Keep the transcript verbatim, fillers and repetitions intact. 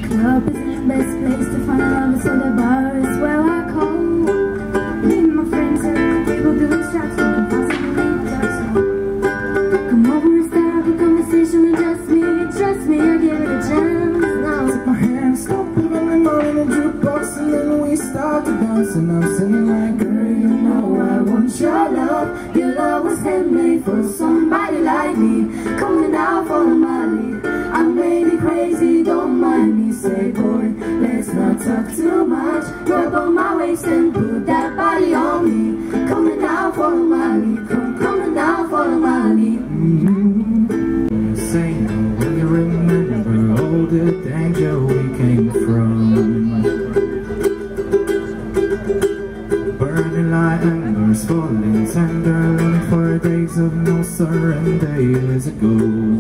Club isn't the best place to find love, so the bar is where I call. Me and my friends and people doing shots, we can possibly touch. Come over and start up a conversation with just me. Trust me, I'll give it a chance now. Take my hand, stop putting on in a jukebox, and then we start to dance. And I'm singing like, girl, you know I want your love. Your love was handmade for somebody like me. Coming out, follow my lead. I may be crazy, don't mind me. Say, boy, let's not talk too much. Grab on my waist and put that body on me. Coming out, follow my lead. Come, coming out, follow my lead. Mm-hmm. Say no when you remember all the danger we came from. Burning like embers, falling tender, living for days of no surrender years ago.